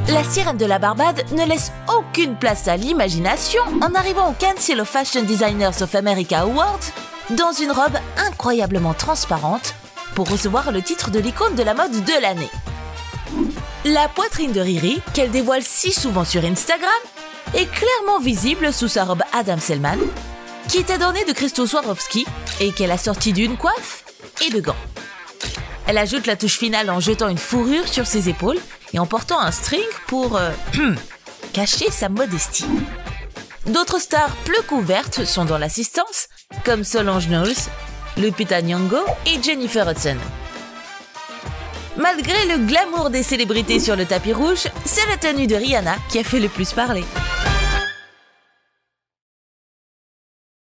La sirène de la Barbade ne laisse aucune place à l'imagination en arrivant au Council of Fashion Designers of America Awards dans une robe incroyablement transparente pour recevoir le titre de l'icône de la mode de l'année. La poitrine de Riri, qu'elle dévoile si souvent sur Instagram, est clairement visible sous sa robe Adam Selman, qui est adornée de cristaux Swarovski et qu'elle a sorti d'une coiffe et de gants. Elle ajoute la touche finale en jetant une fourrure sur ses épaules et en portant un string pour cacher sa modestie. D'autres stars plus couvertes sont dans l'assistance, comme Solange Knowles, Lupita Nyong'o et Jennifer Hudson. Malgré le glamour des célébrités sur le tapis rouge, c'est la tenue de Rihanna qui a fait le plus parler.